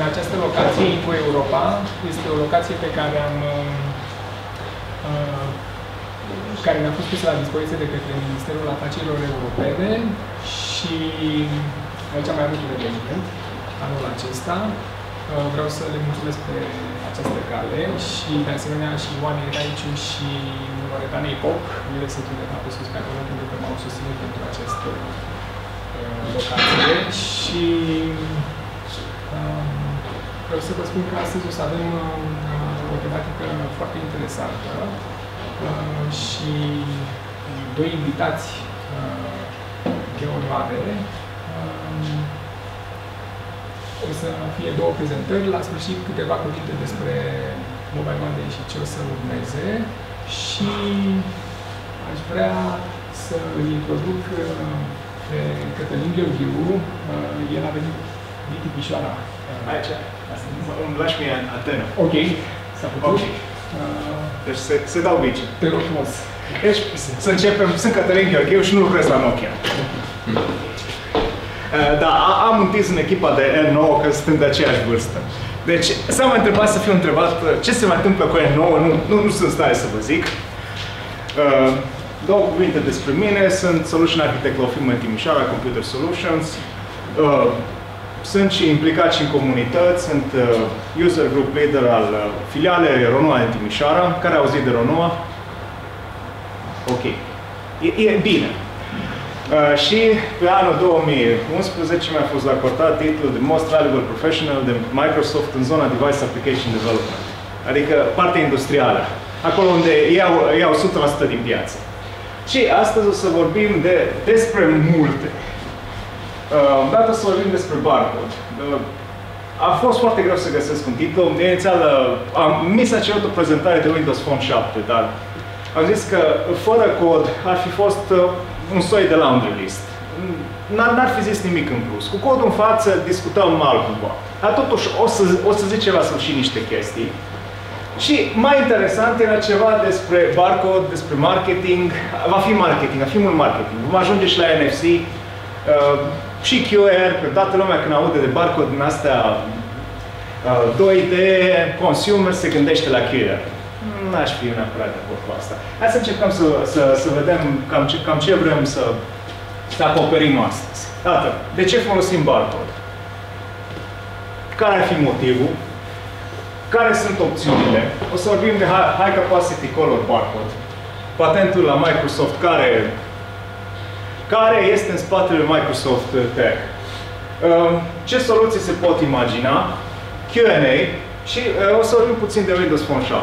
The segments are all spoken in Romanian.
această locație, Info Europa, este o locație pe care care ne-a fost pusă la dispoziție de către Ministerul Afacerilor Europene și aici am mai avut un eveniment anul acesta. Vreau să le mulțumesc pe această cale și de asemenea și Ioane Raiciu și Loredanei Pop. Ele sunt undeva pe sus pe acolo pentru că m-au susținut pentru această locație și vreau să vă spun că astăzi o să avem o tematică foarte interesantă și doi invitați de onoare. O să fie două prezentări, la sfârșit câteva cuvinte despre Mobile Monday și ce o să urmeze și aș vrea să îl introduc pe Cătălin Gheorghiu. El a venit din Timișoara. Aici. Îmi lași mie antenă. Ok. S-a putut. Okay. Deci se dau bici. Te rog frumos. Deci să începem. Sunt Cătălin Gheorghiu și nu lucrez la Nokia. Da, am întins în echipa de N9 că suntem de aceeași vârstă. Deci s-a mai întrebat să fiu întrebat ce se mai întâmplă cu N9, nu sunt stare să vă zic. Două cuvinte despre mine, sunt Solution Architect la o firmă în Timișoara, Computer Solutions. Sunt și implicat și în comunități, sunt User Group Leader al filialei Renault în Timișoara. Care a auzit de Renault? Ok. E bine. Și pe anul 2011 mi-a fost acordat titlul de Most Valuable Professional de Microsoft în zona Device Application Development. Adică partea industrială. Acolo unde iau 100% din piață. Și astăzi o să vorbim despre multe. Dată să vorbim despre barcode. A fost foarte greu să găsesc un titlu. Inițial, mi s-a cerut o prezentare de Windows Phone 7, dar am zis că fără cod ar fi fost un soi de laundry list. N-ar fi zis nimic în plus. Cu codul în față discutăm altcumva. Dar totuși o să zice la sfârșit niște chestii. Și mai interesant era ceva despre barcode, despre marketing. Va fi marketing, va fi mult marketing. Vom ajunge și la NFC. Și QR, că toată lumea când aude de barcode din astea 2D, consumer, se gândește la QR. N-aș fi neapărat de acord cu asta. Hai să încercăm să vedem cam ce vrem să acoperim astăzi. Dată, de ce folosim barcode? Care ar fi motivul? Care sunt opțiunile? O să vorbim de High Capacity Color Barcode. Patentul la Microsoft care este în spatele Microsoft Tech. Ce soluții se pot imagina? Q&A și o să vorbim puțin de Windows Phone 7.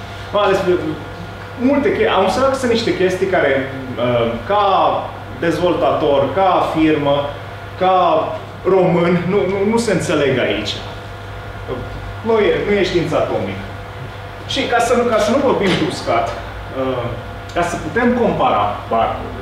Am observat că sunt niște chestii care, ca dezvoltator, ca firmă, ca român, nu se înțeleg aici. Nu e știința atomică. Și ca să nu vorbim bruscat, ca să putem compara barcode,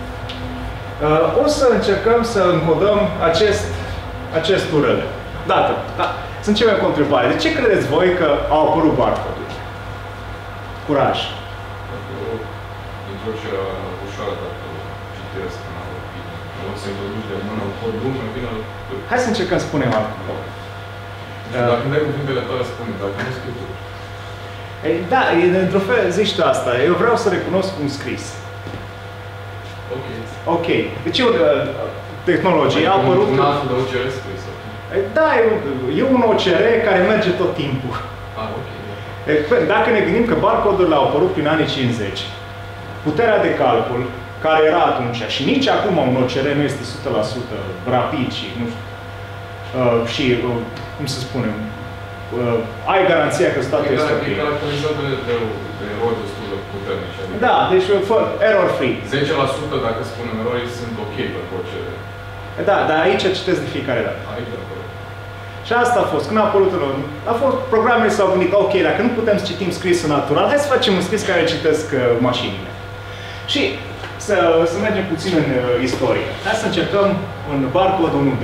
o să încercăm să încodăm acest URL. Dată, să începem cu o întrebare. De ce credeți voi că au apărut barcode-uri? Curaj. Introducerea ușoară, dacă citesc rapid. Nu se introduce de mână în cod bun, în fine. Hai să încercăm să punem altcumva. Dacă dai cuvintele tale, spune, dacă nu scrii tu. Da, într-un fel zici tu asta. Eu vreau să recunosc cum scris. Ok. Ok. Deci tehnologia a apărut... Un alt de OCR scris. Da, e un OCR care merge tot timpul. Ah, ok. Dacă ne gândim că barcode-urile au apărut prin anii 50, puterea de calcul, care era atunci, și nici acum un OCR nu este 100% rapid și, nu știu, și, cum să spunem, ai garanția că statul este ok. E caracterizat de erori destul de puternici. Da, deci error free. 10% dacă spunem erori sunt ok pe OCR. Da, dar aici citesc de fiecare dată. Aici de acolo. Și asta a fost. Când a apărut programele s-au gândit, ok, dacă nu putem să citim scrisul natural, hai să facem un scris care citesc mașinile. Și să mergem puțin în istorie. Hai să încercăm un barcode 1D.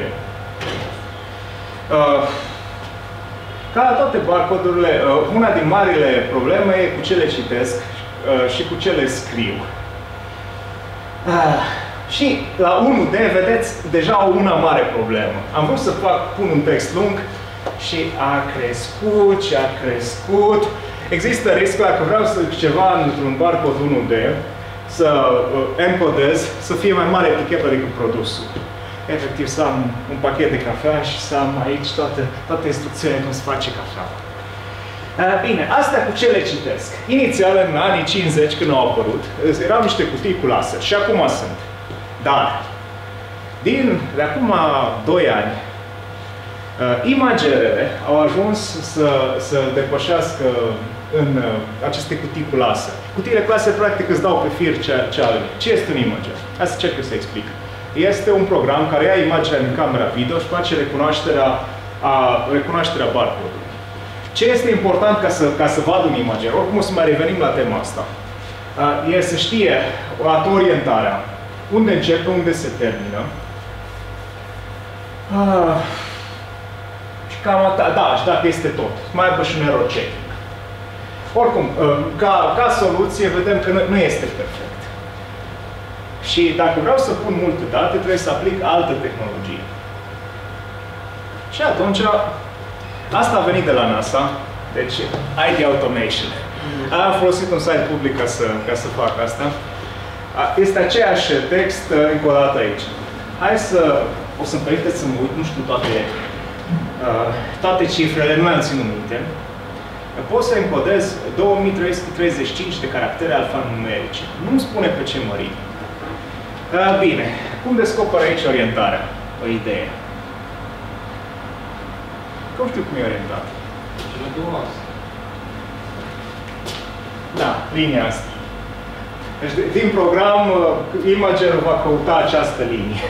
Ca la toate barcode-urile, una din marile probleme e cu ce le citesc și cu ce le scriu. Și la 1D, vedeți, deja una mare problemă. Am vrut să pun un text lung Și a crescut și a crescut. Există riscul, dacă vreau să ceva într-un barcod 1D, să encodez, să fie mai mare etichetă decât produsul. Efectiv, să am un pachet de cafea și să am aici toate instrucțiunile cum se face cafea. Bine, astea cu ce le citesc? Inițial, în anii 50, când au apărut, erau niște cutii cu laser și acum sunt. Dar, de acum 2 ani, imagerele au ajuns să depășească în aceste cutii cu laser. Cutiile cu laser, practic, îți dau pe fir ce are. Ce este un imager? Hai să încerc eu să explic. Este un program care ia imaginea din camera video și face recunoașterea barcodului. Ce este important ca să vadă un imager? Oricum o să mai revenim la tema asta. E să știe orientarea. Unde începe, unde se termină. Și cam atât. Da, și dacă este tot. Mai aibă și un error checking. Oricum, ca soluție, vedem că nu este perfect. Și dacă vreau să pun multe date, trebuie să aplic altă tehnologie. Și atunci, asta a venit de la NASA, deci ID Automation. Am folosit un site public ca să fac asta. Este aceeași text încă o dată aici. O să-mi permiteți să mă uit, nu știu toate cifrele, nu le-am ținut minte. Pot să encodez 2335 de caractere alfanumerice. Nu-mi spune pe ce mărime. Bine, cum descoperă aici orientarea? O idee. Cum știu cum e orientat? Cele două axe. Da, linia asta. Deci, din program, imagerul va căuta această linie.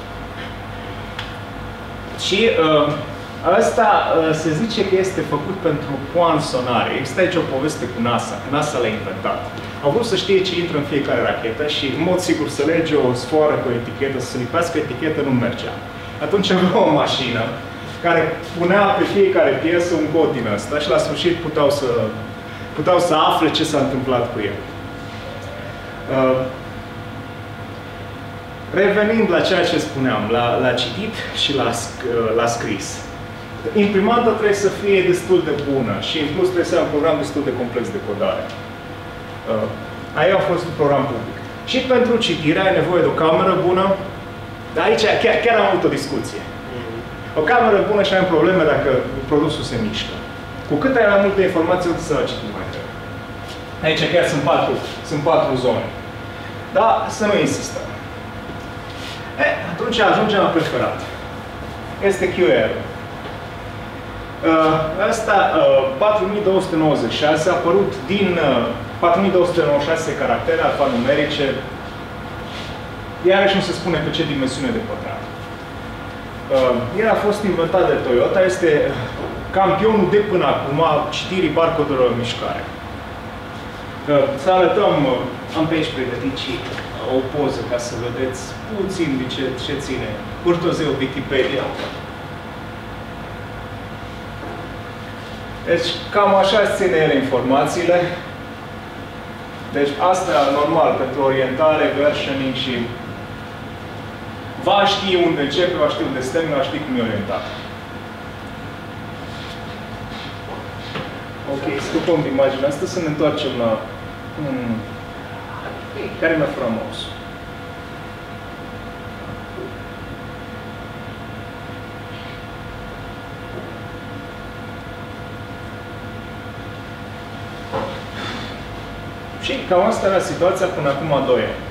Și asta se zice că este făcut pentru poinsonare. Există aici o poveste cu NASA, că NASA l-a inventat. Au vrut să știe ce intră în fiecare rachetă și, în mod sigur, să lege o sfoară cu o etichetă, să lipească etichetă, nu mergea. Atunci avea o mașină care punea pe fiecare piesă un cod din ăsta și la sfârșit puteau să afle ce s-a întâmplat cu el. Revenind la ceea ce spuneam, la citit și la scris. Imprimanta trebuie să fie destul de bună și în plus trebuie să ai un program destul de complex de codare. Aia a fost un program public. Și pentru citire ai nevoie de o cameră bună, dar aici chiar am avut o discuție. O cameră bună și ai probleme dacă produsul se mișcă. Cu cât ai mai multe informații, o să citi mai greu. Aici chiar sunt 4 zone. Dar să nu insistăm. Atunci ajungem la preferat. Este QR. Asta 4296 a apărut din 4296 caractere alfanumerice. Iarăși nu se spune pe ce dimensiune de pătrat. El a fost inventat de Toyota, este campionul de până acum a citirii barcodurilor în mișcare. Să arătăm, am pe aici pregătit și o poză ca să vedeți puțin de ce ține curtozeu Wikipedia. Deci cam așa ține ele informațiile. Deci asta normal pentru orientare, versioning și va ști unde începe, va ști unde stem, va ști cum e orientat. Ok, scăpăm de imaginea asta să ne întoarcem la care mi-a furat mouse. Și cam asta era situația până acum 2 ani.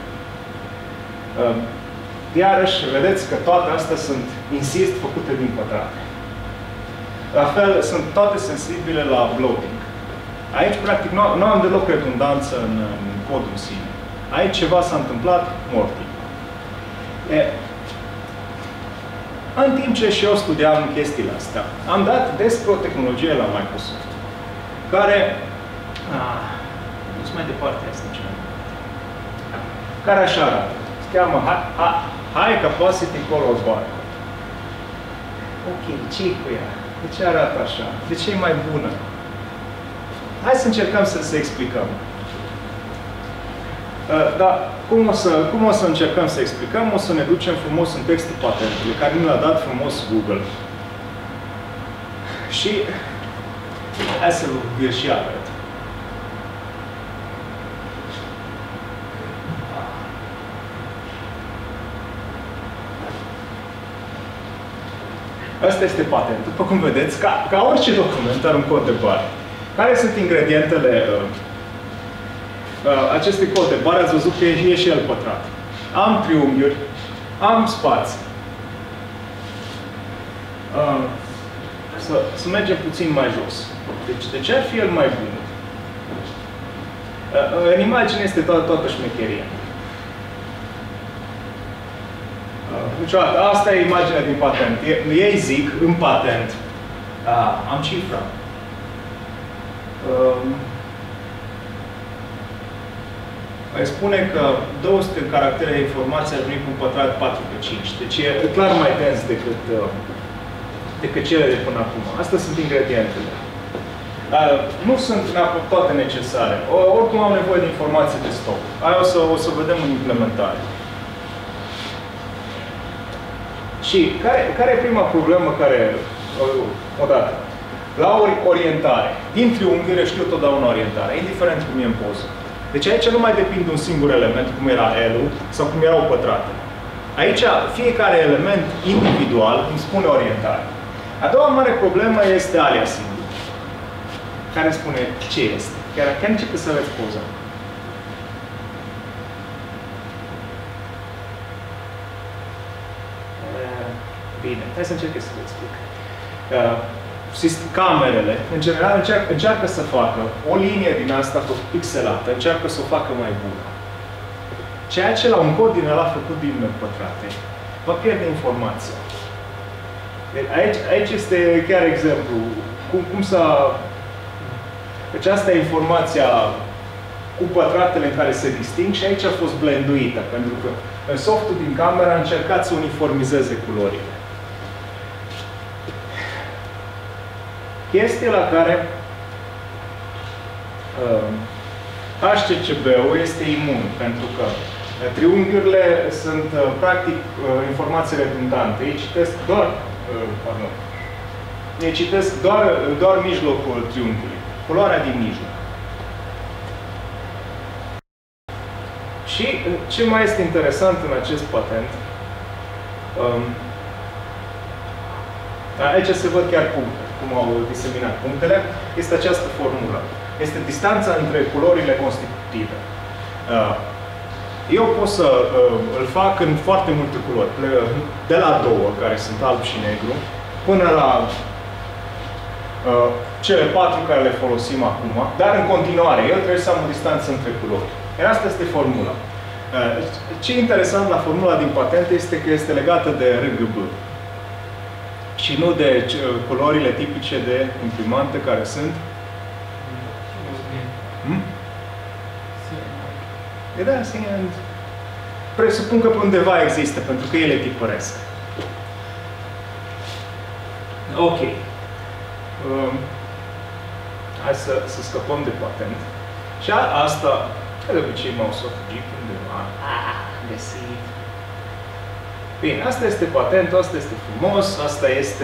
Iarăși, vedeți că toate astea sunt, insist, făcute din pătrate. La fel, sunt toate sensibile la bloating. Aici, practic, nu am deloc redundanță în codul în sine. Aici ceva s-a întâmplat, morting. În timp ce și eu studiam chestiile astea, am dat despre o tehnologie la Microsoft, care... nu-ți mai departe asta ceva. Care așa arată. Se cheamă High Capacity Color Barcode. Ok, ce-i cu ea? De ce arată așa? De ce e mai bună? Hai să încercăm să explicăm. Dar cum o să încercăm să explicăm? O să ne ducem frumos în textul patentului, care nu l-a dat frumos Google. Și hai să vi-l și arăt. Asta este patent. După cum vedeți, ca orice document are un cod de bare. Care sunt ingredientele acestui cod de bare? Ați văzut că e și el pătrat. Am triunghiuri, am spații. Să mergem puțin mai jos. Deci, de ce ar fi el mai bun? În imagine este toată șmecheria. Niciodată, asta e imaginea din patent. Ei zic, în patent, am cifra. Îi spune că 200 caractere de informație ar veni cu un pătrat 4x5. Deci e clar mai dens decât cele de până acum. Astea sunt ingredientele. Nu sunt toate necesare. Oricum am nevoie de informații de stoc. Aia o să vedem în implementare. Și care e prima problemă care, odată, la orientare. Din triunghiuri știu totdeauna orientarea, indiferent cum e în poză. Deci aici nu mai depinde un singur element, cum era L-ul, sau cum erau pătrate. Aici, fiecare element individual îmi spune orientare. A doua mare problemă este aliasing, care spune ce este. Chiar începe să vedeți poza. Bine, hai să încerc să vă explic. Camerele, în general, încearcă să facă o linie din asta pixelată, încearcă să o facă mai bună. Ceea ce la un cod din ăla făcut din pătrate, va pierde informația. Aici este chiar exemplu. Cum s-a... Deci asta e informația cu pătratele în care se disting și aici a fost blenduită, pentru că softul din cameră a încercat să uniformizeze culorile. Chestia la care HCCB-ul este imun, pentru că triunghiurile sunt, practic, informații redundante. Ei citesc doar mijlocul triunghiului, culoarea din mijloc. Și ce mai este interesant în acest patent, aici se văd chiar puncte, cum au diseminat punctele, este această formulă. Este distanța între culorile constitutive. Eu pot să îl fac în foarte multe culori, de la 2, care sunt alb și negru, până la cele 4 care le folosim acum, dar în continuare, eu trebuie să am o distanță între culori. Iar asta este formula. Ce e interesant la formula din patent este că este legată de RGB și nu de culorile tipice de imprimante care sunt. Da, presupun că pe undeva există, pentru că ele tipăresc. Ok. Hai să scăpăm de patent. Și asta, de obicei m-au sofugit undeva. Găsit. Bine, asta este patentul, asta este frumos, asta este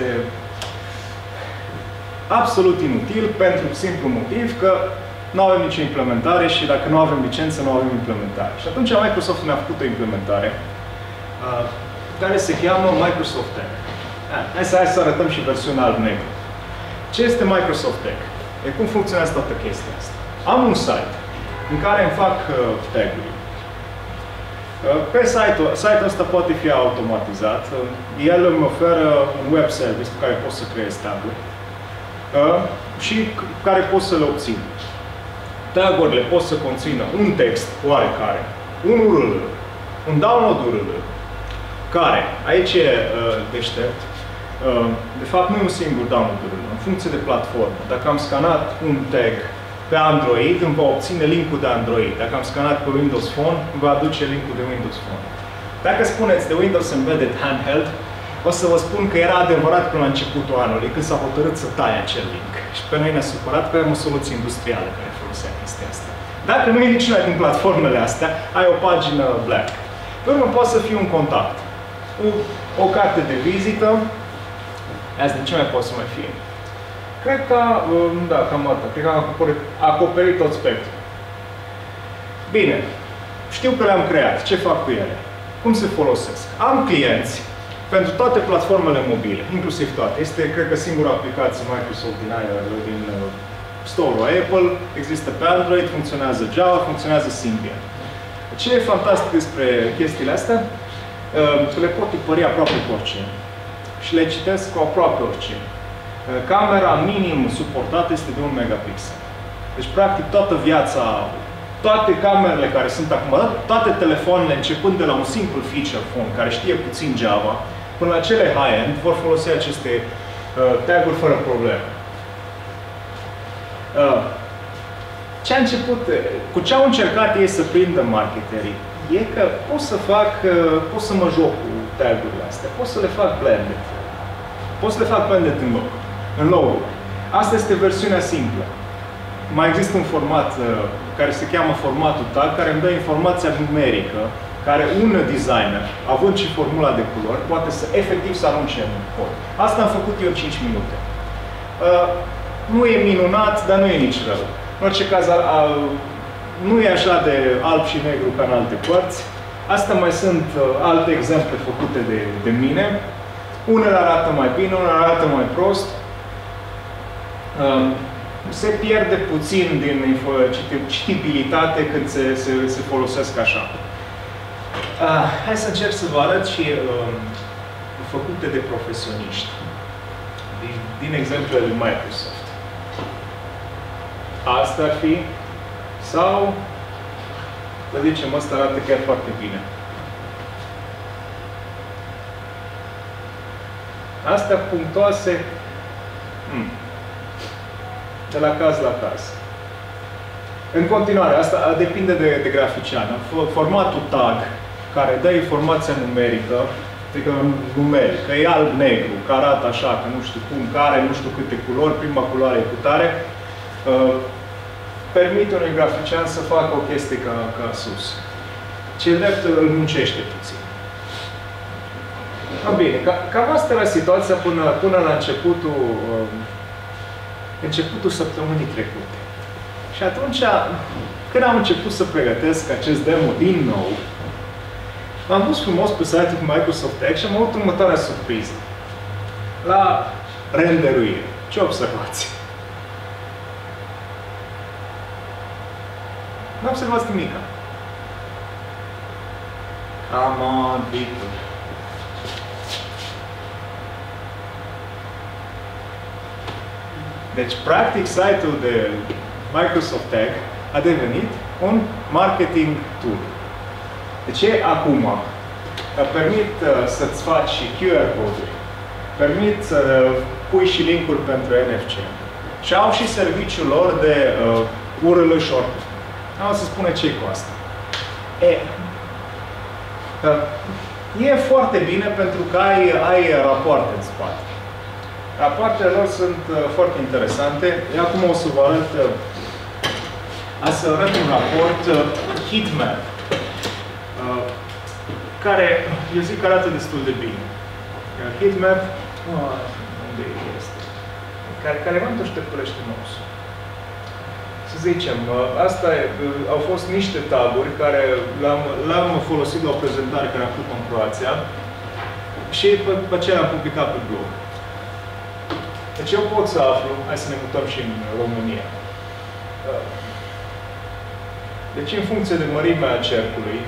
absolut inutil pentru simplu motiv că nu avem nicio implementare și dacă nu avem licență, nu avem implementare. Și atunci Microsoft ne-a făcut o implementare care se cheamă Microsoft Tag. Hai să arătăm și versiunea alb-negru. Ce este Microsoft Tag? Cum funcționează toată chestia asta? Am un site în care îmi fac tag-uri. Pe site-ul ăsta poate fi automatizat. El îmi oferă un web service pe care pot să creez tag-uri și care pot să le obțin. Tag-urile pot să conțină un text oarecare, un URL, un download URL, care, aici e deștept, de fapt nu e un singur download URL, în funcție de platformă. Dacă am scanat un tag pe Android, îmi va obține linkul de Android. Dacă am scanat pe Windows Phone, îmi va aduce linkul de Windows Phone. Dacă spuneți de Windows Embedded Handheld, o să vă spun că era adevărat până la începutul anului, când s-a hotărât să taie acel link. Și pe noi ne-a supărat că avem o soluție industrială care folosea chestia asta. Dacă nu e niciuna din platformele astea, ai o pagină black. Pe urmă poate să fie un contact, o carte de vizită, asta de ce mai poate să mai fie? Cred că, da, cam atât. Cred că am acoperit tot spectrul. Bine. Știu că le-am creat. Ce fac cu ele? Cum se folosesc? Am clienți pentru toate platformele mobile, inclusiv toate. Este, cred că, singura aplicație Microsoft din store-ul Apple. Există pe Android, funcționează Java, funcționează Symbian. Ce e fantastic despre chestiile astea? Le pot tipări aproape cu orice. Și le citesc cu aproape orice. Camera minim suportată este de 1 megapixel. Deci, practic, toată viața, toate camerele care sunt acum, toate telefoanele, începând de la un simplu feature phone, care știe puțin Java, până la cele high-end, vor folosi aceste tag-uri fără probleme. Cu ce au încercat ei să prindă marketerii, e că pot să mă joc cu tag-urile astea, pot să le fac blended. Pot să le fac blended în logo. Asta este versiunea simplă. Mai există un format care se cheamă formatul tag, care îmi dă informația numerică, care un designer, având și formula de culori, poate să efectiv să arunce în cod. Asta am făcut eu în 5 minute. Nu e minunat, dar nu e nici rău. În orice caz, nu e așa de alb și negru ca în alte părți. Astea mai sunt alte exemple făcute de mine. Unele arată mai bine, unele arată mai prost. Se pierde puțin din citibilitate când se folosesc așa. Hai să încerc să vă arăt și făcute de profesioniști. Din exemplele lui Microsoft. Asta ar fi. Sau, să zicem, ăsta arată chiar foarte bine. Astea punctoase, de la caz la caz. În continuare, asta depinde de grafician. Formatul tag, care dă informația numerică, adică numerică, e alb-negru, că arată așa, că nu știu cum, că are nu știu câte culori, prima culoare e cu tare, permite unui grafician să facă o chestie ca sus. Cel drept îl muncește puțin. Bine, cam asta era situația până la începutul săptămânii trecute. Și atunci, când am început să pregătesc acest demo din nou, m-am dus frumos pe site-ul Microsoft Edge și am avut următoarea surpriză. La renderuire. Ce observați? Nu observați nimica. Come on, people. Deci, practic, site-ul de Microsoft Tag a devenit un marketing tool. Deci, acum permit să-ți faci și QR code-uri, permit să pui și link-uri pentru NFC. Și au și serviciul lor de URL short. Nu o să spune ce-i cu asta. E foarte bine pentru că ai rapoarte în spate. Rapoartele lor sunt foarte interesante. Eu acum o să vă arăt, un raport heatmap, care, eu zic că arată destul de bine. Heatmap, unde este? Care v-am întoarcește mouse. Să zicem, asta au fost niște taburi care le-am folosit la o prezentare care am făcut în Croația și pe aceea am publicat pe blog. Deci eu pot să aflu, hai să ne mutăm și în România. Deci în funcție de mărimea cercului,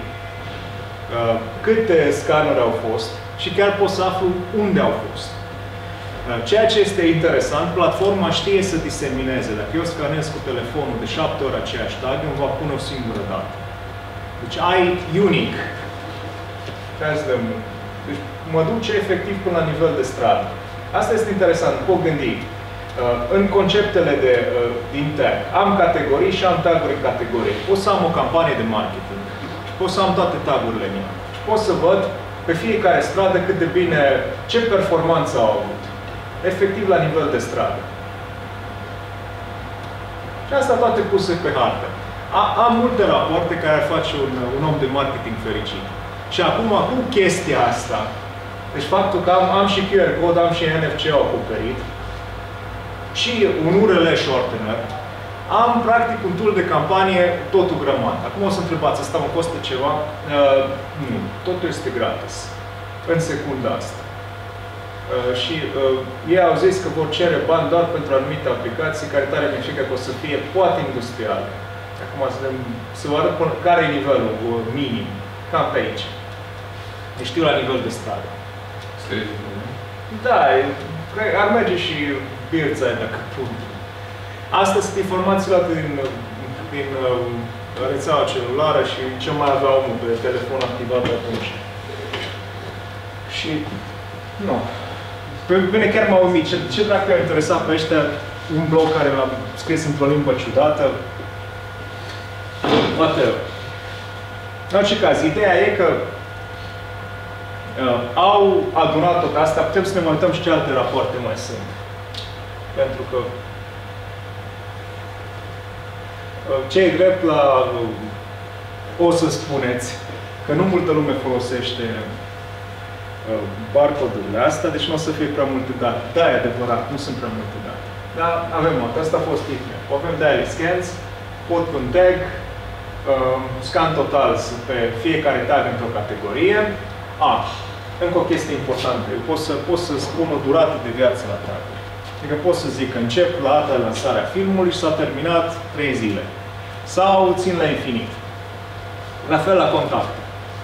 câte scanuri au fost și chiar pot să aflu unde au fost. Ceea ce este interesant, platforma știe să disemineze. Dacă eu scanez cu telefonul de 7 ori aceeași tag, îmi va pune o singură dată. Deci ai unique. Deci mă duce efectiv până la nivel de stradă. Asta este interesant, pot gândi. În conceptele din tag, am categorii și am taguri în categorii. Pot să am o campanie de marketing. Pot să am toate tagurile în ea. Și pot să văd pe fiecare stradă cât de bine, ce performanță au avut. Efectiv la nivel de stradă. Și asta toate puse pe hartă. Am multe rapoarte care ar face un om de marketing fericit. Și acum, cu chestia asta, deci faptul că am și QR code, am și NFC acoperit, și un URL shortener, am practic un tool de campanie totul grămat. Acum o să întrebați, asta mă costă ceva? Nu, totul este gratis. În secunda asta. Și ei au zis că vor cere bani doar pentru anumite aplicații care tare mică că o să fie poate industriale. Acum să vă arăt până care e nivelul minim. Cam pe aici. Deci știu la nivel de stradă. Da, ar merge și birța aia dacă pun. Astea sunt informații luate din rețeaua celulară și ce mai avea omul pe telefon activat atunci. Și nu. Pe mine chiar m-a uimit. Ce dracu i-a interesat pe ăștia un blog care l-a scris într-o limbă ciudată? Whatever. În orice caz, ideea e că au adunat tot asta. Putem să ne mai uităm și ce alte rapoarte mai sunt. Pentru că ce e drept la... O să spuneți că nu multă lume folosește barcode-urile astea, deci nu o să fie prea multe date. Da, e adevărat, nu sunt prea multe date. Dar avem o. Asta a fost hitmap. Avem daily scans, pot un tag, scan total pe fiecare tag într-o categorie. Încă o chestie importantă. Eu pot să spun o durată de viață la tag. Adică pot să zic că încep la data de lansare a filmului și s-a terminat 3 zile. Sau țin la infinit. La fel la contacte.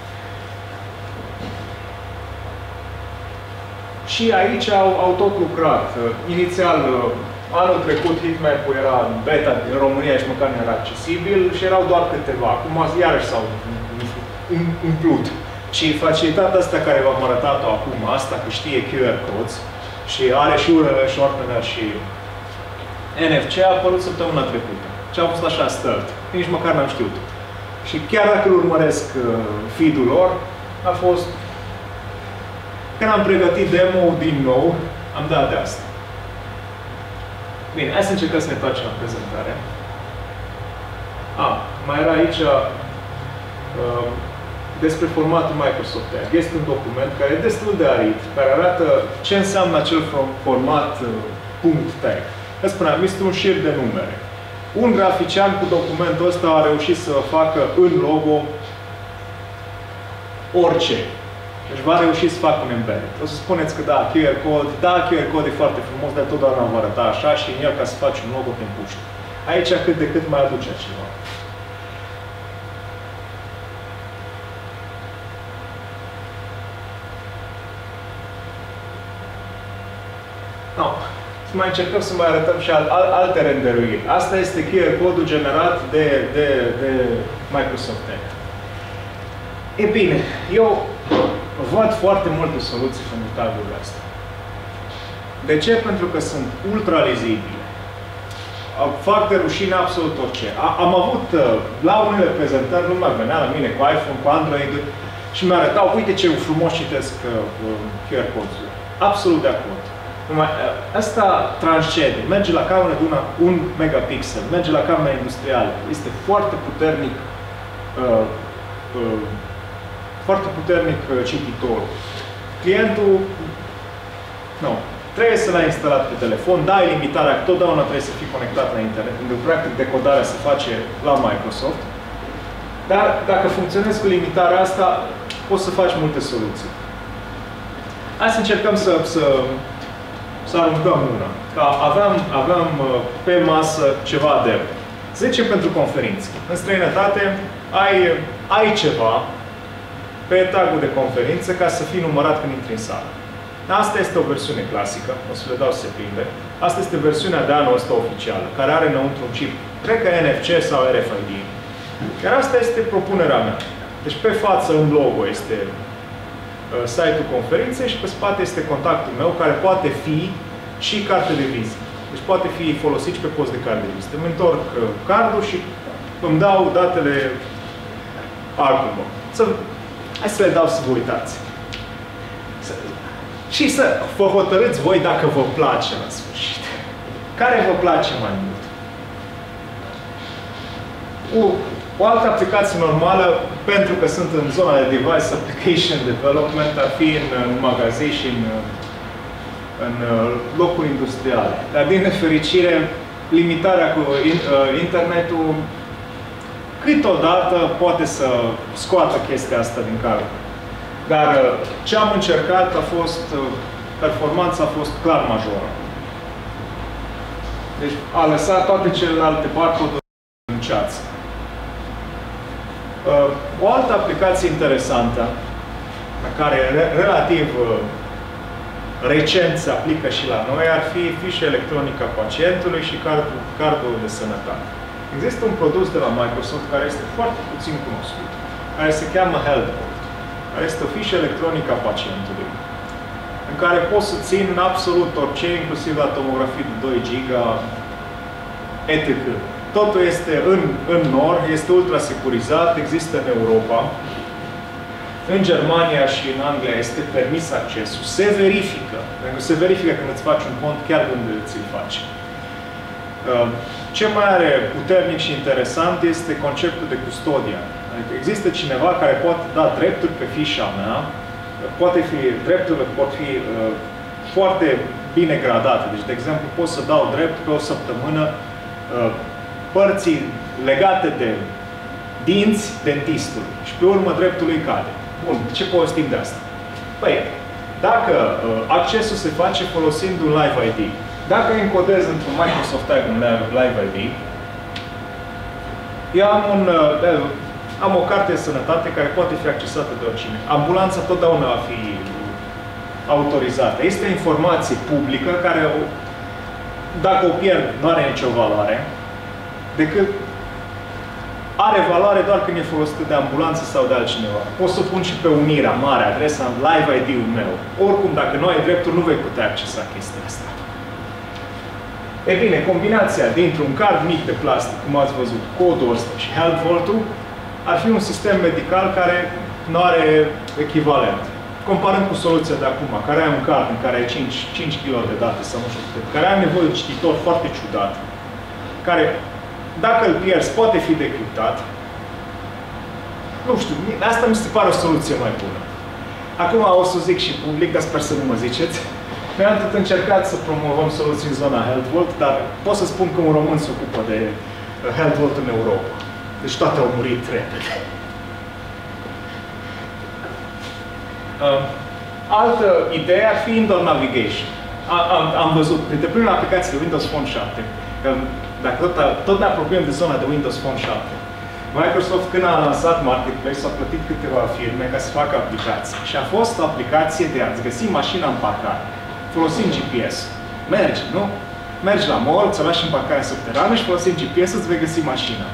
Și aici au tot lucrat. Inițial, anul trecut, Hitmap-ul era în beta în România și măcar nu era accesibil și erau doar câteva. Acum iarăși s-au umplut. Și facilitatea asta care v-am arătat-o acum, asta că știe QR codes și are și URL shortener și NFC, a apărut săptămâna trecută. Ce a fost așa stealth. Nici măcar n-am știut. Și chiar dacă îl urmăresc feed-ul lor, a fost... Când am pregătit demo-ul din nou, am dat de asta. Bine, hai să încercăm să ne facem la prezentare. Mai era aici despre formatul Microsoft Tag. Este un document care e destul de arid, care arată ce înseamnă acel format .tag. Spuneam, este un șir de numere. Un grafician cu documentul ăsta a reușit să facă în logo orice. Deci va reuși să facă un embedded. O să spuneți că da, QR code, QR code e foarte frumos, dar totdeauna va arăta așa și în el ca să faci un logo te împuști. Aici cât de cât mai aduce ceva. Să mai încercăm să mai arătăm și alte renderuiri. Asta este QR code-ul generat de Microsoft Tag. E bine, eu văd foarte multe soluții pentru tagurile astea. De ce? Pentru că sunt ultra lizibile. Fac de rușine absolut orice. Am avut, la unele prezentări, lumea venea la mine cu iPhone, cu Android și mi-a arătat, uite ce frumos citesc QR code-ul. Absolut de acord. Asta transcede, merge la cameră de 1 megapixel, merge la camera industrială. Este foarte puternic cititor. Clientul trebuie să l-ai instalat pe telefon, dai limitarea, că totdeauna trebuie să fii conectat la internet, pentru că practic decodarea se face la Microsoft. Dar dacă funcționezi cu limitarea asta, poți să faci multe soluții. Hai să încercăm să aruncăm una. Aveam pe masă ceva de 10 pentru conferințe. În străinătate ai ceva pe tagul de conferință ca să fii numărat când intri în sală. Asta este o versiune clasică, o să le dau să se prinde. Asta este versiunea de anul ăsta oficială, care are înăuntru un chip, cred că NFC sau RFID. Iar asta este propunerea mea. Deci pe față, în logo, este site-ul conferinței și pe spate este contactul meu, care poate fi și carte de vizită. Deci poate fi folosit și pe post de card de vizită. Îmi întorc cardul și îmi dau datele albumului. Hai să le dau să vă uitați. Și să vă hotărâți voi dacă vă place la sfârșit. Care vă place mai mult? O altă aplicație normală, pentru că sunt în zona de Device Application Development, ar fi în magazin și în în locuri industriale. Dar, din nefericire, limitarea cu internetul câteodată poate să scoată chestia asta din calcul. Dar ce am încercat a fost, performanța a fost clar majoră. Deci a lăsat toate celelalte barcode-uri în ceață. O altă aplicație interesantă, care relativ recent se aplică și la noi, ar fi fișa electronică a pacientului și cardul de sănătate. Există un produs de la Microsoft care este foarte puțin cunoscut, care se cheamă HealthVault, care este o fișă electronică a pacientului, în care pot să țin absolut orice, inclusiv la tomografii de 2 giga, etc. Totul este în NOR, este ultra securizat, există în Europa. În Germania și în Anglia este permis accesul. Se verifică. Pentru că se verifică când îți faci un cont, chiar când ți-l faci. Ce mai are puternic și interesant este conceptul de custodia. Adică există cineva care poate da drepturi pe fișa mea. Drepturile pot fi foarte bine gradate. Deci, de exemplu, pot să dau drept pe o săptămână părții legate de dinți dentistului și pe urmă dreptul lui cade. Bun, ce povestim de asta? Păi, dacă accesul se face folosind un Live ID, dacă încodez într-un Microsoft Tag un Live ID, eu am o carte de sănătate care poate fi accesată de oricine. Ambulanța totdeauna va fi autorizată. Este o informație publică care, dacă o pierd, nu are nicio valoare, decât are valoare doar când e folosită de ambulanță sau de altcineva. Pot să o pun și pe unirea mare, adresa Live ID-ul meu. Oricum, dacă nu ai drepturi, nu vei putea accesa chestia asta. E bine, combinația dintr-un card mic de plastic, cum ați văzut, codul ăsta și HealthVault-ul, ar fi un sistem medical care nu are echivalent. Comparând cu soluția de acum, care ai un card în care ai 5 kg de date sau nu știu, care are nevoie de cititor foarte ciudat, care, dacă îl pierzi, poate fi decriptat. Nu știu, asta mi se pare o soluție mai bună. Acum o să zic și public, dar sper să nu mă ziceți. Noi am tot încercat să promovăm soluții în zona HealthVault, dar pot să spun că un român se ocupă de HealthVault în Europa. Deci toate au murit repede. Altă idee ar fi Indoor Navigation. Am văzut, printre primele aplicații de Windows Phone 7, dacă tot ne apropiem de zona de Windows Phone 7, Microsoft, când a lansat Marketplace, a plătit câteva firme ca să facă aplicații. Și a fost o aplicație de a-ți găsi mașina în parcare, folosind GPS. Mergi, nu? Mergi la mall, ți-o lași în parcare subterană și folosind GPS îți vei găsi mașina.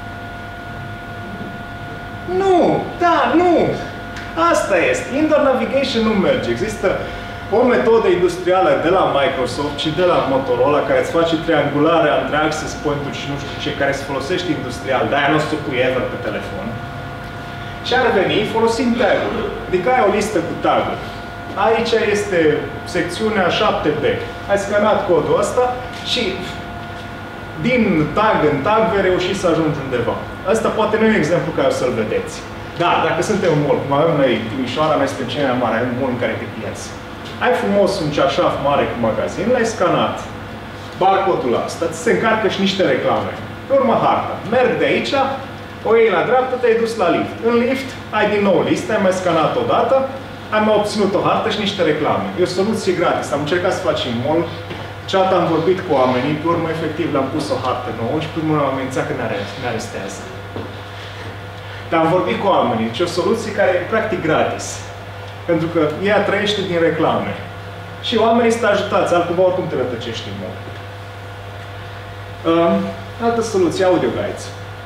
Nu! Da, nu! Asta este. Indoor Navigation nu merge. Există o metodă industrială de la Microsoft și de la Motorola care îți face triangularea între access point-uri și nu știu ce, care se folosește industrial, de-aia nu o să o pui ever pe telefon. Și ar veni folosind tag-uri. Adică ai o listă cu tag-uri. Aici este secțiunea 7B. Ai scanat codul ăsta și din tag în tag vei reuși să ajungi undeva. Asta poate nu e un exemplu care o să-l vedeți. Da, dacă suntem în mall, cum avem noi Timișoara, noi suntem cei mai mari, avem un mall în care te pierzi. Ai frumos un ceașaf mare cu magazin, l-ai scanat. Barcodul ăsta, ți se încarcă și niște reclame. Pe urmă harta. Merg de aici, o iei la dreapta, te-ai dus la lift. În lift ai din nou listă, ai mai scanat o dată, ai mai obținut o hartă și niște reclame. E o soluție gratis. Am încercat să facem mall, chat am vorbit cu oamenii, pe urmă efectiv le-am pus o hartă nouă și pe urmă am amenințat că ne arestează. Dar am vorbit cu oamenii, deci o soluție care e practic gratis. Pentru că ea trăiește din reclame. Și oamenii sunt ajutați, altcumva oricum te rătăcești în mod. Altă soluție, audio guides.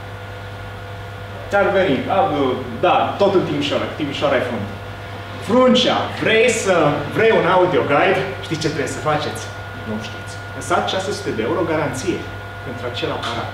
Ar veni, da, tot în Timișoara, Timișoara e frunte. Fruncea, vrei un audio guide? Știți ce trebuie să faceți? Nu știți. Lăsați 600 de euro garanție pentru acel aparat.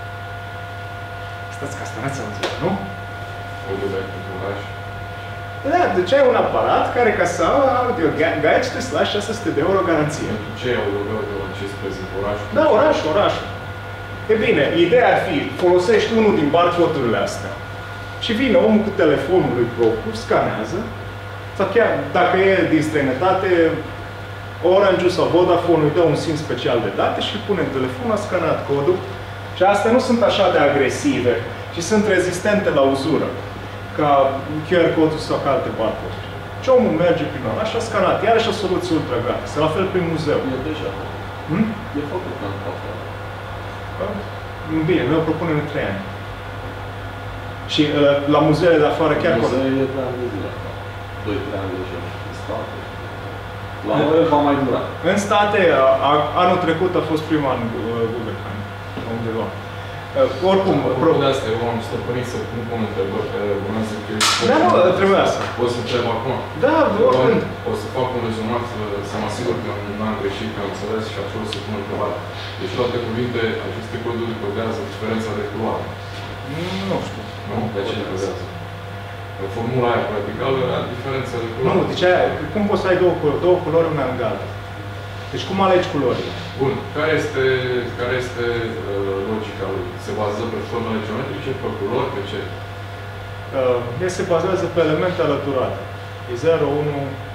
Stați că asta n-ați auzit, nu? Audio guide pentru oraș. Da, deci ai un aparat care ca să au audio guide trebuie să lași 600 de euro garanție. Ce audio guide la ce prezint? Orașul? Da, orașul. E bine, ideea ar fi, folosești unul din barcode-urile astea și vine omul cu telefonul lui propriu, scanează, sau chiar dacă e din străinătate, Orange sau Vodafone îi dă un SIM special de date și îl pune în telefon, a scanat codul. Și astea nu sunt așa de agresive, ci sunt rezistente la uzură, ca QR codul sau ca alte barcode. Și omul merge prin ăla, așa scanat, iarăși o soluție ultra gratis, la fel prin muzeu. E deja. E făcut în cafea. Bine, noi o propunem în 3 ani. Și la muzeele de afară chiar... Muzeele 3 ani de zile. 2-3 ani deja. În state. La noi va mai dura. În state, anul trecut a fost primul an Guggenheim, undeva. Oricum, de asta eu am stăpânit să nu pun întrebări care urmează că da, nu, trebuia să. Poți să întreb acum? Da, oricând. O să fac un rezumat să mă asigur că nu am greșit, că am înțeles și acolo să pun întrebare. Deci, toate cuvinte, aceste coduri codează diferența de culoare. Nu știu. Nu? De ce codează? Formula aia practicală era diferența de culoare. Nu, deci aia, cum poți să ai două culori una în gală? Deci cum alegi culorile? Bun. Care este logica lui? Se bazează pe formele geometrice, pe culori, pe ce? Se bazează pe elemente alăturate. E 0, 1...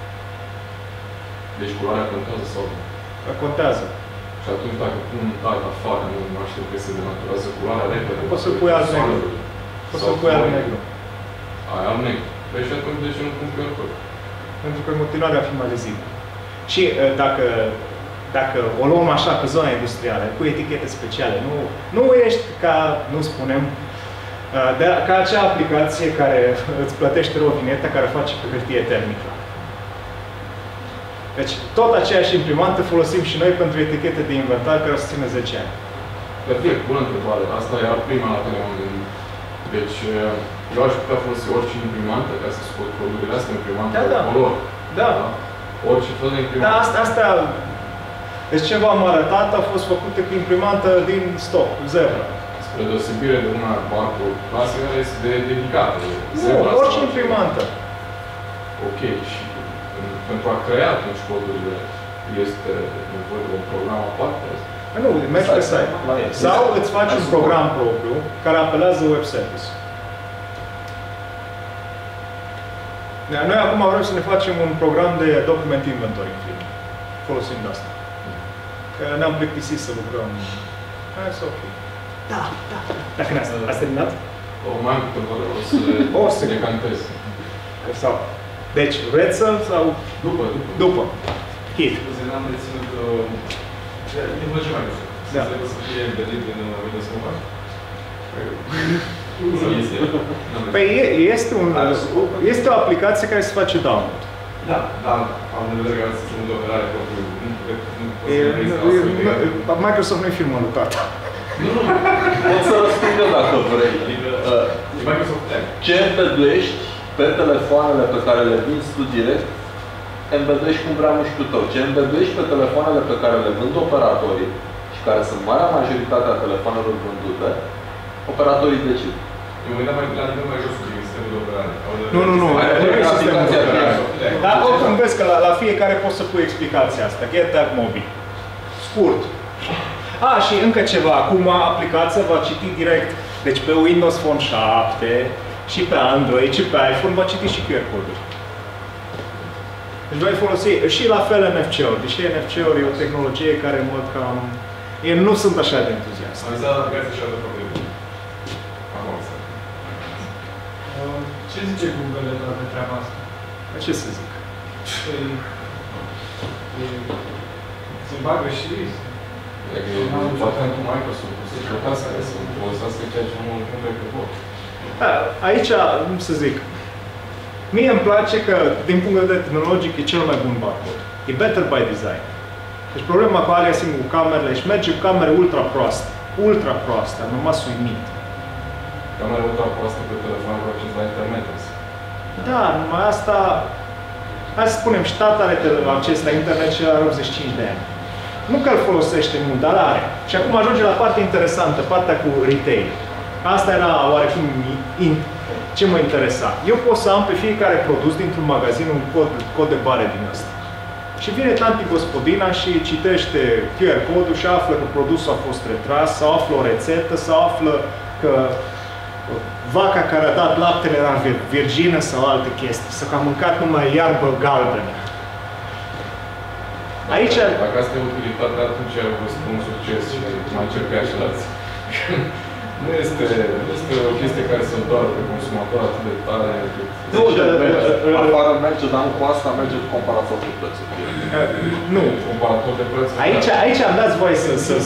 Deci culoarea contează sau nu? Contează. Și atunci dacă pun un tag afară, nu știu că se denaturează culoarea repede. Poți să pui alb-negru. Poți să pui alb-negru. Ai alb-negru. Păi și atunci de ce nu pun QR code? Pentru că continuarea ar fi mai lizibilă. Și dacă o luăm așa pe zona industrială, cu etichete speciale, nu ești ca, nu spunem, ca acea aplicație care îți plătește o vinetă care face pe hârtie termică. Deci, tot aceeași imprimantă folosim și noi pentru etichete de inventar care o să țină 10 ani. Perfect, bună întrebare. Asta era prima la care m-am gândit. Deci, eu aș putea folosi orice imprimantă ca să scot codurile astea, imprimantă de color. Da. Orice fel de imprimantă. Da, asta... Deci ce v-am arătat a fost făcută cu imprimantă din stoc, zebra. Spre deosebire de una barcode clasică care este dedicată. Nu, orice imprimantă. Ok, și pentru a crea atunci codurile este nevoie de un program aparte? Nu, mergi pe site. Sau îți faci un program propriu care apelează web service. Noi acum vrem să ne facem un program de document inventory în film, folosind asta. Că ne-am plictisit să lucrăm. Hai să ok. Da. Dacă ne-ați terminat? Mai am câteva o să decantez. Sau. Deci, vreți să sau... După. Hit. N-am reținut din ce mai greu. Să trebuie să fie embedded în Windows Mobile. Păi este o aplicație care se face download. Da, dar am în vedere că sistemul de operare propriu. Microsoft nu e firma lui tata. Nu, pot să răspund eu dacă vrei. Ce embedduiești pe telefoanele pe care le vinzi tu direct, embedduiești cum vrea mușchiul tău. Ce embedduiești pe telefoanele pe care le vând operatorii și care sunt marea majoritate a telefoanelor vândute, operatorii decid. Eu mă uitam la nivel mai jos din sistemul de operare. Nu. Dar oricum vezi că la fiecare poți să pui explicația asta. GetTag Mobil. Scurt. Și încă ceva. Acum aplicația va citi direct. Deci pe Windows Phone 7 și pe Android și pe iPhone va citi și QR coduri. Deci voi folosi și la fel NFC-uri. Deși NFC-uri e o tehnologie care în mod cam... Eu nu sunt așa de entuziast. Am zis la aplicație și a de foarte bine. Ce zice Google de toată treaba asta? Ce să zic? Se bagă și... Patentul Microsoft, să căutească, să folosească ceea ce nu cred că pot. Aici, cum să zic, mie îmi place că, din punct de vedere tehnologic, e cel mai bun barcode. E better by design. Deci problema cu aliasing cu camerele, și merge cu camere ultra proaste. Ultra proaste, am rămas uimit. Camera ultra proastă pe telefon cu acces la internet. Da, numai asta... Hai să spunem, și tata are acces la internet și are 85 de ani. Nu că îl folosește mult, dar are. Și acum ajunge la partea interesantă, partea cu retail. Asta era oarecum ce mă interesa. Eu pot să am pe fiecare produs dintr-un magazin un cod de bare din ăsta. Și vine tanti gospodina și citește QR codul și află că produsul a fost retras, sau află o rețetă, sau află că vaca care a dat laptele era virgină sau alte chestii, sau că a mâncat numai iarbă galbenă. Aici... Dacă asta e utilitatea, atunci vă spun un succes și mai încerca și alții. Nu este o chestie care se doară pe consumator atât de tare încât... Nu, afară merge, dar nu cu asta, merge cu comparator de prețuri. Nu. Comparator de prețuri. Aici am dat voie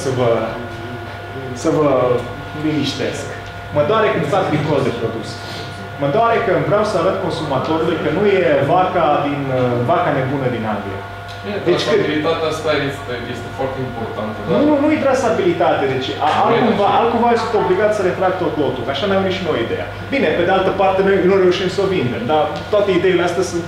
să vă liniștesc. Mă doare când fac recall de produs. Mă doare că vreau să arăt consumatorului că nu e vaca nebună din Anglia. Deci trasabilitatea asta este foarte importantă. Nu-i trasabilitate. Deci altcumva sunt obligat să retrag tot lotul. Așa ne-am și noi ideea. Bine, pe de altă parte, noi nu reușim să o vindem. Dar toate ideile astea sunt...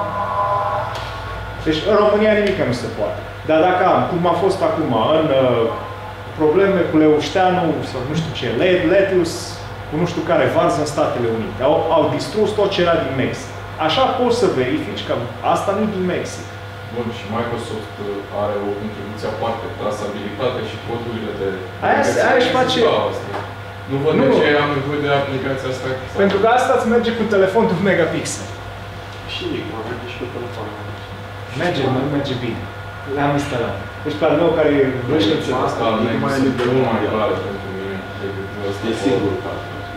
Deci în România nimic nu se poate. Dar dacă am, cum a fost acum, în probleme cu leușteanul sau nu știu ce, Lettuce, cu nu știu care varză în Statele Unite, au distrus tot ce era din Mexic. Așa poți să verifici că asta nu e din Mexic. Bun, și Microsoft are o contribuție aparte, trasabilitate și codurile de... Aia își face... Nu văd de ce am nevoie de aplicația asta. Pentru că asta îți merge cu telefon de 1 megapixel. Și mă merge și pe telefon. Merge bine. Le-am instalat. Deci pe al meu care vrește asta al meu este mult mai clare pentru mine decât ăsta. E sigur că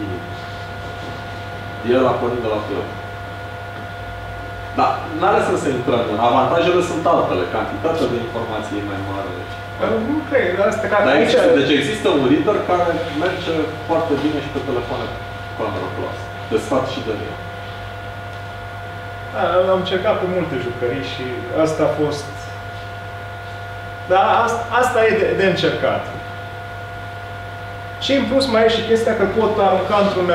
el a pornit de la telefon. Da, n-are să se intrăm. Avantajele sunt altele. Cantitatea de informație e mai mare. Nu cred, asta că aici... Deci există un reader care merge foarte bine și pe telefoane cu Android Plus. De sfat și de el. Am încercat pe multe jucării și asta a fost... Dar asta e de încercat. Și în plus mai e și chestia că pot arunca într-un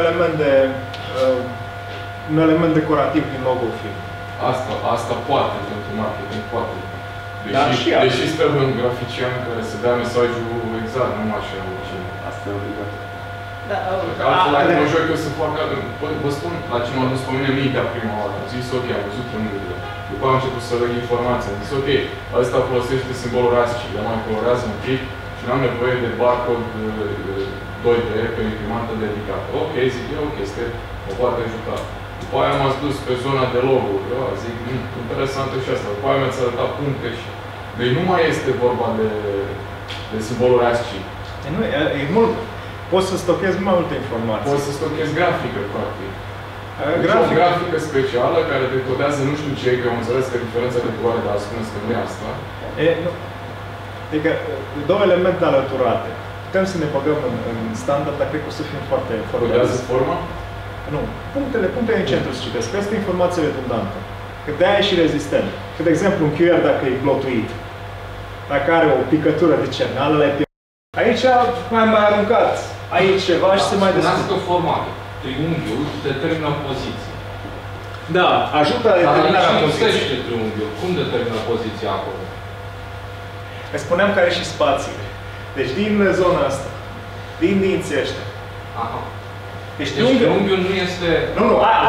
element decorativ din logo-ul film. Asta poate pentru marketing, poate. Deși sperăm un grafician care să dea mesajul exact, nu așa oricine. Asta e obligat. Altfel, dacă mă joc eu să fac... Vă spun la ce m-a dus pe mine mintea prima oară. Am zis, ok, am văzut unghiurile. După am început să leg informații. Am zis, ok, ăsta folosește simbolul ASCII, le mai colorează un pic și n-am nevoie de barcode 2D pe imprimantă dedicată. Ok, zic eu, o chestie, mă poate ajuta. După aia m-ați dus pe zona de logo. Zic, interesantă și asta. După aia mi-ați arătat puncte și... Deci nu mai este vorba de simbolul ASCII. E mult. Poți să stochezi mai multe informații. Poți să stochezi grafică, practic. O grafică specială care decodează nu știu ce, că am înțeles că diferența de culoare, dar spuneți că nu e asta. Adică, două elemente alăturate. Putem să ne băgăm în standard, dar cred că o să fim foarte... Codează forma? Nu. Punctele în centru să citesc. Că asta e informație redundantă. Că de-aia e și rezistent. Că, de exemplu, un QR, dacă e blotuit, dacă are o picătură de cernală, aici mai aruncat aici ceva și se mai descurcă. Nască formată. Triunghiul determină poziția. Da, ajută la determinarea poziției. Dar triunghiul. Cum determină poziția acolo? Îți spuneam care și spațiile. Deci din zona asta, din dinții ăștia. Aha. Deci triunghiul nu este... Nu,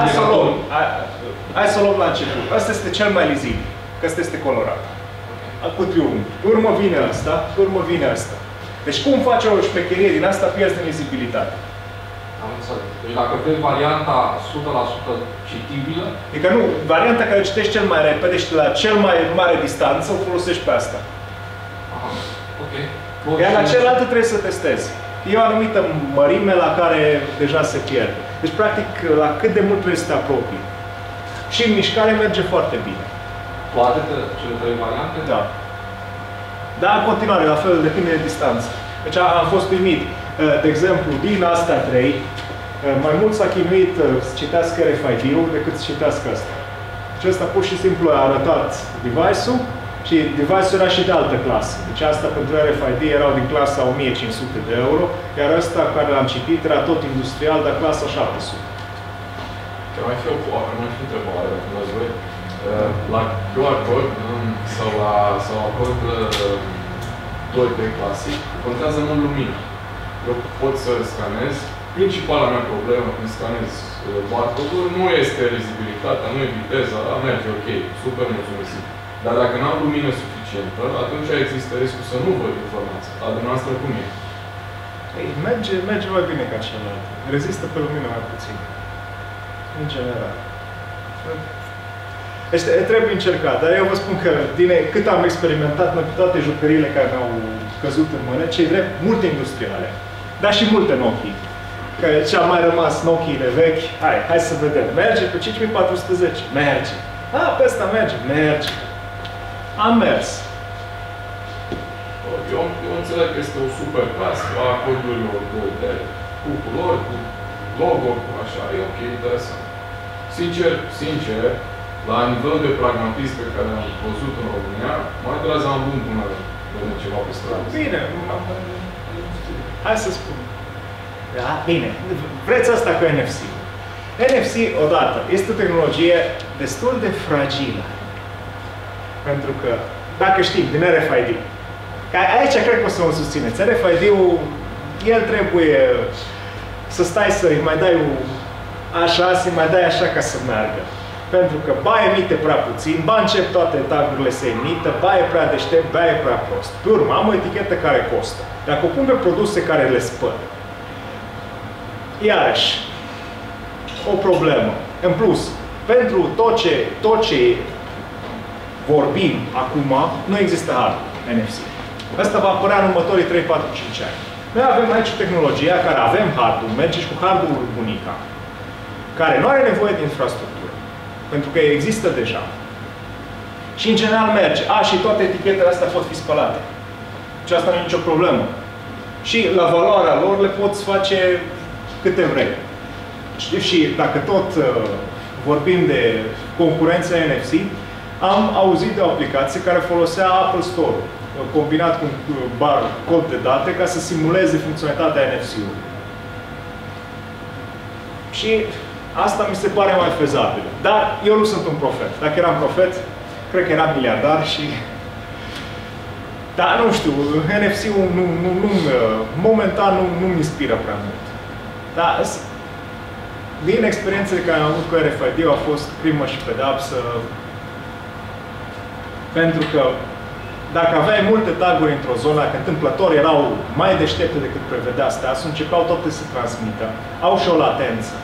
hai să o luăm la început. Asta este cel mai lizibil, că asta este colorat. Cu triunghi. Pe urmă vine asta, pe urmă vine asta. Deci cum faci o șmecherie din asta, pierzi din lizibilitate. Am înțeles. Deci dacă vrei varianta 100% citibilă... Adică nu, varianta care citești cel mai repede și la cel mai mare distanță, o folosești pe asta. Aha, ok. Iar la celălalt trebuie să testezi. E o anumită mărime la care deja se pierde. Deci, practic, la cât de mult trebuie să te apropii. Și în mișcare merge foarte bine. Toate cele trei variante? Da. Dar în continuare, la fel, depinde de distanță. Deci am fost uimit. De exemplu, din astea trei, mai mult s-a chinuit să citească RFID-ul decât să citească asta. Și ăsta pur și simplu a arătat device-ul și device-ul era și de altă clasă. Deci asta pentru RFID erau din clasa 1500 de euro, iar ăsta care l-am citit era tot industrial, dar clasa 700. Mai fi o întrebare, dacă vă voi. La QR code sau la cod 2D clasic, contează mult lumina. Eu pot să scanez. Principala mea problemă când scanez barcode-ul nu este lizibilitatea, nu e viteza, merge ok, super mulțumit. Dar dacă n-am lumină suficientă, atunci există riscul să nu văd informația. La dumneavoastră cum e? Ei, merge mai bine ca celălalt. Rezistă pe lumină mai puțin. În general. Deci trebuie încercat, dar eu vă spun că din cât am experimentat noi cu toate jucăriile care mi-au căzut în mână, cei drept, multe industriale, dar și multe Nokia. Că ce-a mai rămas Nokia-le vechi, hai să vedem, merge cu 5410? Merge. Pe ăsta merge? Merge. Am mers. Eu înțeleg că este o super casă a codurilor cu culori, cu logo, cu așa, e ok, interesant. Sincer, la nivel de pragmatism pe care am văzut în România, mai durează un bun până vedem ceva pe stradă. Bine, hai să spun. Da, bine, vreți asta cu NFC. NFC, odată, este o tehnologie destul de fragilă. Pentru că, dacă știm, din RFID, că aici cred că o să mă susțineți, RFID-ul, el trebuie să stai să-i mai dai așa, să-i mai dai așa ca să meargă. Pentru că ba emite prea puțin, ba încep toate tagurile să emită, ba e prea deștept, ba e prea prost. Pe urmă, am o etichetă care costă. Dacă o pun pe produse care le spăl, iarăși, o problemă. În plus, pentru tot ce vorbim acum, nu există hardware NFC. Asta va apărea în următorii 3, 4, 5 ani. Noi avem aici tehnologia care avem hardware, merge și cu hardware unica, care nu are nevoie de infrastructură, pentru că există deja. Și în general merge. Și toate etichetele astea pot fi spălate. Și asta nu e nicio problemă. Și la valoarea lor le poți face câte vrei. Și dacă tot vorbim de concurență NFC, am auzit de o aplicație care folosea Apple Store-ul, combinat cu un cod de date ca să simuleze funcționalitatea NFC-ului. Și asta mi se pare mai fezabil. Dar eu nu sunt un profet. Dacă eram profet, cred că eram miliardar și... Dar nu știu, NFC-ul momentan nu-mi inspiră prea mult. Dar din experiențele care am avut cu RFID a fost crimă și pedeapsă. Pentru că dacă aveai multe taguri într-o zonă, că întâmplător erau mai deștepte decât prevedea stas, începeau toate să transmită. Au și o latență.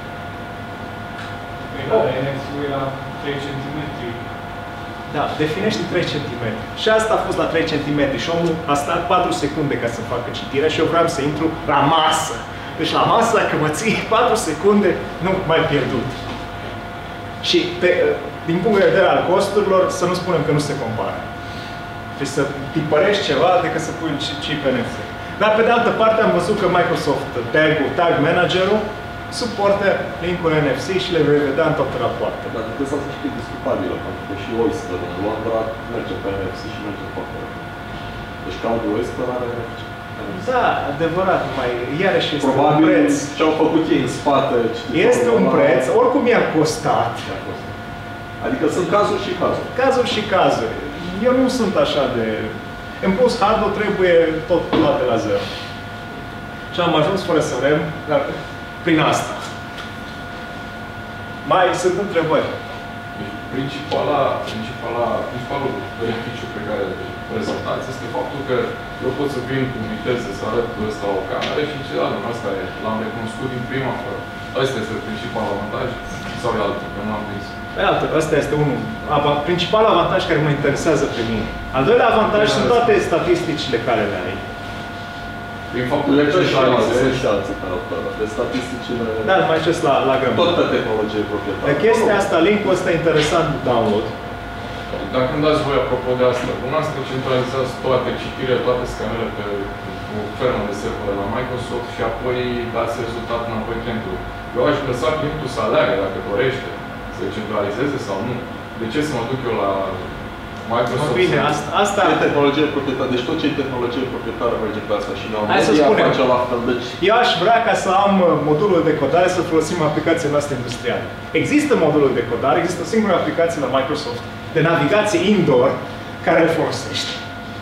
NFC-ul era 3 cm. Da, definește 3 cm. Și asta a fost la 3 cm. Și omul a stat 4 secunde ca să facă citire și eu vreau să intru la masă. Deci la masă, dacă mă ții 4 secunde, nu mai pierdut. Și din punct de vedere al costurilor, să nu spunem că nu se compară. Deci să tipărești ceva decât să pui chip NFC. Dar pe de altă parte am văzut că Microsoft Tag Manager-ul suportă link-uri NFC și le vei vedea în toate rapoartele. Dar trebuie să fie discutabilă, pentru că și Oyster în Londra merge pe NFC și merge foarte repede. Deci caldul Oyster are NFC. Da, adevărat, iarăși este probabil un preț. ce-au făcut ei în spate. Este un preț, oricum i-a costat. Adică sunt cazuri și cazuri. Cazuri și cazuri. Eu nu sunt așa de... În plus, hardware trebuie tot luat de la zero. Și am ajuns fără să vrem, dar prin asta. Mai sunt întrebări. Principalul beneficiu pe care îl prezentați este faptul că eu pot să vin cu viteză, să arăt cu ăsta o cameră și celălalt. Asta l-am recunoscut din prima fără. Asta este principalul avantaj sau e altul, că nu am prins. Asta este unul. Principalul avantaj care mă interesează pe mine. Al doilea avantaj sunt toate statisticile care le ai. Prin faptul că sunt și alții care oferă. De statisticile... Da, mai știți la grămadă. Tot pe tehnologie proprietară. Chestia asta, link-ul ăsta interesant download. Dacă îmi dați voi apropo de asta, dumneavoastră centralizați toate citirile, toate scanerele pe o fermă de servere la Microsoft și apoi dați rezultatul înapoi clientului. Eu aș lăsa clientul să aleagă dacă dorește să centralizeze sau nu. De ce să mă duc eu la Microsoft? Bine, asta e tehnologie proprietară. Deci tot ce e tehnologie proprietară merge pe asta și hai să spunem. La fel. Deci... Eu aș vrea ca să am modulul de codare să folosim aplicațiile noastre industriale. Există modulul de codare, există o singură aplicație la Microsoft de navigație indoor care îl folosește.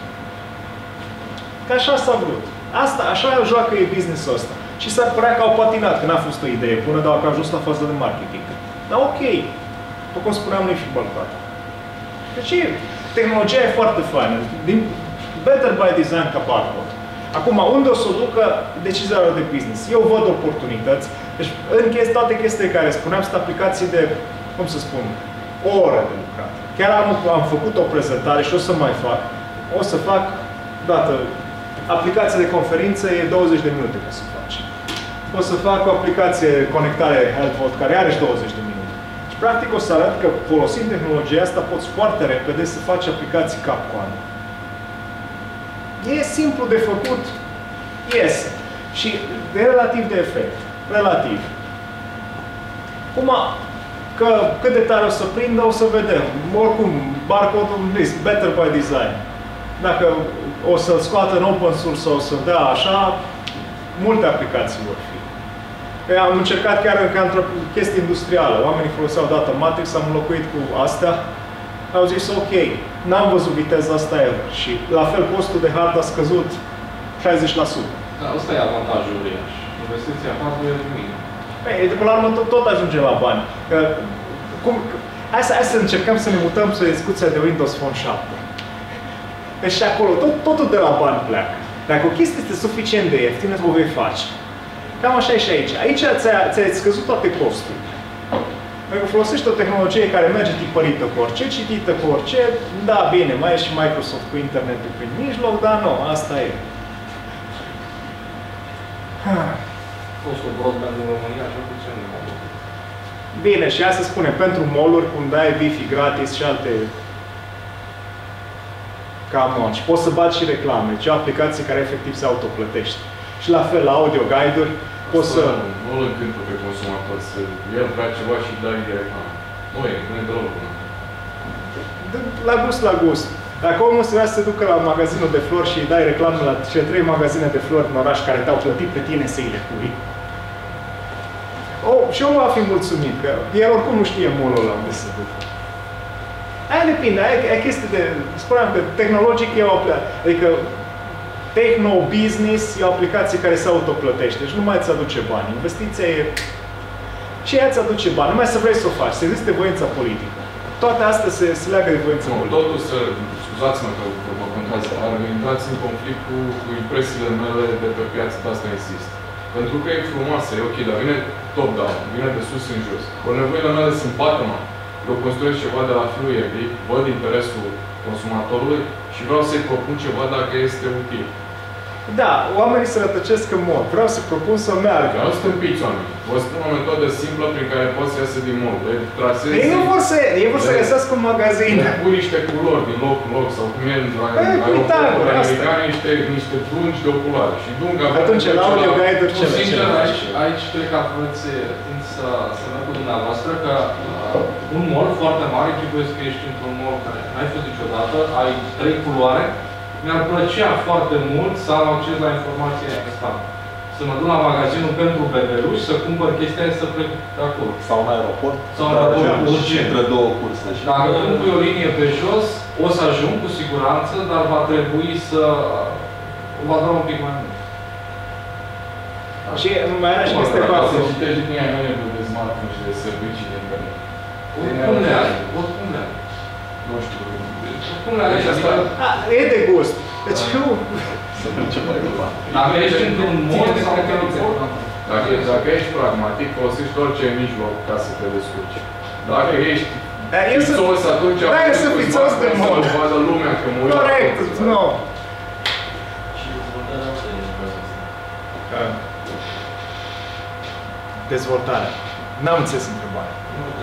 Că așa s-a vrut. Așa joacă e business-ul ăsta. Și s-ar părea că au patinat, că n-a fost o idee bună, dar că a ajuns la fază de marketing. Dar ok, după cum spuneam, nu-i fi balcat. Deci tehnologia e foarte faină. Better by design ca barcode. Acum, unde o să o ducă decizia de business? Eu văd oportunități. Deci, în toate chestiile care spuneam, sunt aplicații de, cum să spun, o oră de lucrat. Chiar am făcut o prezentare și o să mai fac. O să fac, dată, aplicația de conferință e 20 de minute ca să faci. O să fac o aplicație conectare HealthVault care are și 20 de minute. Și practic o să arăt că folosind tehnologia asta poți foarte repede să faci aplicații cap-coadă. E simplu de făcut, iese. Și e relativ de efect. Relativ. Că cât de tare o să prindă, o să vedem. Oricum, barcode-ul list, better by design. Dacă o să-l scoată în open source sau o să dea așa, multe aplicații vor fi. Am încercat chiar într-o chestie industrială. Oamenii foloseau Data Matrix, am înlocuit cu astea. Au zis, ok, n-am văzut viteza asta ever. Și la fel, costul de hard a scăzut 60%. Da, ăsta e avantajul uriaș. Investiția hardware e minimă. De până la urmă tot ajunge la bani. Hai să încercăm să ne mutăm spre discuția de Windows Phone 7. Deci și acolo, totul de la bani pleacă. Dacă o chestie este suficient de ieftină, o vei face. Cam așa e și aici. Aici ți-ai scăzut toate costurile. Dacă folosești o tehnologie care merge tipărită cu orice, citită cu orice, da, bine, mai e și Microsoft cu internetul prin mijloc, dar nu, asta e. Costul broadband în România, așa puțin. Bine, și asta se spune, pentru mall-uri, cum dai Wi-Fi gratis și alte... Cam on. Și poți să bați și reclame, ce aplicații care efectiv se autoplătește. Și la fel, la audio guide-uri, poți să... Nu îl încântă pe consumator să el vrea ceva și dai de reclamă. Nu e deloc bună. La gust, la gust. Dacă omul vrea să se ducă la magazinul de flori și îi dai reclamă la cele 3 magazine de flori în oraș care te-au plătit pe tine să-i le pui, și omul va fi mulțumit, că el oricum nu știe mall-ul ăla unde se ducă. Aia depinde, aia e chestie de... Spuneam că tehnologic e o adică techno-business e o aplicație care se autoplătește, deci nu mai îți aduce bani. Investiția e... Ce ea îți aduce bani? Numai să vrei să o faci, să existe voința politică. Toate astea se leagă de voința politică. Totul scuzați-mă că vă contați, intrați în conflict cu impresiile mele de pe piață, de asta insist. Pentru că e frumoasă, e ok, dar vine top-down, vine de sus în jos. Ori nevoile mele sunt patru. Eu construiesc ceva de la firul ierbii, văd interesul consumatorului și vreau să-i propun ceva dacă este util. Da, oamenii se rătăcesc în mod. Vreau să propun să meargă. Nu stâmpiți oameni. Vă spun o metodă simplă prin care poți să iasă din mod. Ei nu vor să, ei vor să găsească un magazin. Pui niște culori din loc în loc sau cum e în aeroporturi americane, niște dungi de oculare. Și dunga... Atunci, la audio guide-uri cele. Sincer, aici cred că aveți timp să merg cu dumneavoastră că un mall foarte mare, chipuiesc că ești într-un mall care n-ai fost niciodată, ai 3 culoare. Mi-ar plăcea foarte mult să am acces la informația asta. Să mă duc la magazinul pentru bebeluși, să cumpăr chestia și să plec de acolo. Sau în aeroport. Sau în aeroport. Între două curse. Dacă îmi pui o linie pe jos, o să ajung cu siguranță, dar va trebui să... va dura un pic mai mult. Și mai era și chestia cu asta. Să citești din ea de smartphone și de servicii de internet. Oricum le ai. Oricum le ai. Nu știu. Cum le alegi asta? E de gust. Deci nu... Să mergem mai departe. Dacă ești într-un mod sau într-un. Dacă ești pragmatic, folosești orice mijloc ca să te descurci. Dacă ești fițos, atunci... Da, e să fițos de mod. Să vadă lumea că mă uit. Corect, nu. Dezvoltarea. N-am înțeles întrebarea.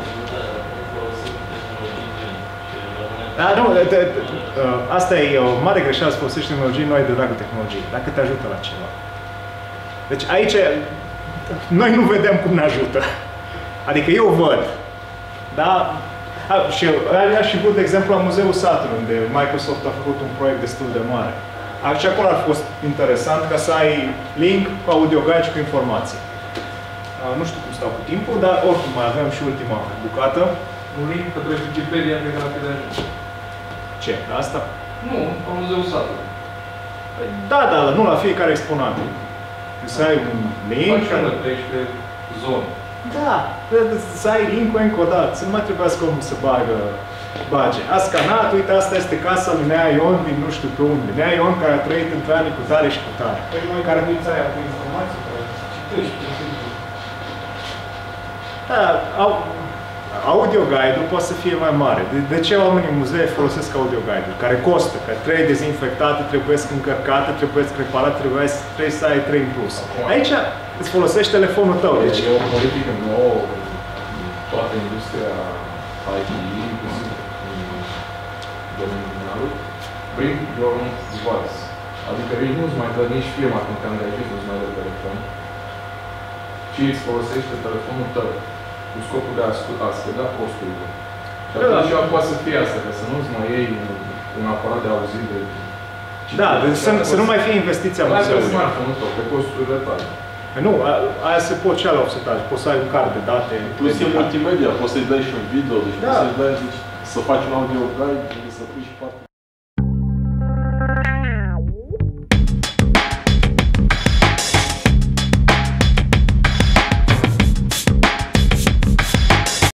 Da, nu, asta e o mare greșeală să folosești tehnologii noi de dragul tehnologiei, dacă te ajută la ceva. Deci aici, noi nu vedem cum ne ajută. Adică eu văd. Da? Și aș fi vrut, de exemplu, la Muzeul Satului, unde Microsoft a făcut un proiect destul de mare. Și acolo ar fost interesant ca să ai link cu audio guide și cu informații. Nu știu cum stau cu timpul, dar oricum mai avem și ultima bucată. Un link către Wikipedia pe care te ajută. Ce? La asta? Nu, la Muzeul Satului. Da, nu la fiecare exponat. Să ai un link. Faci unul pe aici pe zonă. Da, să ai link-ul încă o dată, să nu mai trebuiască omul să bage. A scanat, uite, asta este casa lui Nea Ion din nu știu pe unde. Nea Ion care a trăit între anii cu tare și cu tare. Păi noi care nu aia cu informații, care citești. Da, audio guide-ul poate să fie mai mare. De ce oamenii în muzee folosesc audio guide-ul? Care costă, că trebuie dezinfectate, trebuie încărcate, trebuie reparate, trebuie să ai 3 în plus. Aici îți folosești telefonul tău. Deci e o politică nouă în toată industria IT, inclusiv în domeniul criminalului. Bring your own device. Adică nu-ți mai dă nici firma când te angajezi, nu-ți mai dă telefon, ci îți folosește telefonul tău cu scopul de a scădea costurile. Și atunci poate să fie asta, că să nu-ți mai iei un aparat de auzit de... Da, să nu mai fie investiția în muzeului. Pe smartphone-ul tău, pe costurile tale. Nu, aia se pot și la offsetaj, poți să ai un card de date. Plus e multimedia, poți să-i dai și un video, deci poți să-i dai să faci un audio guide.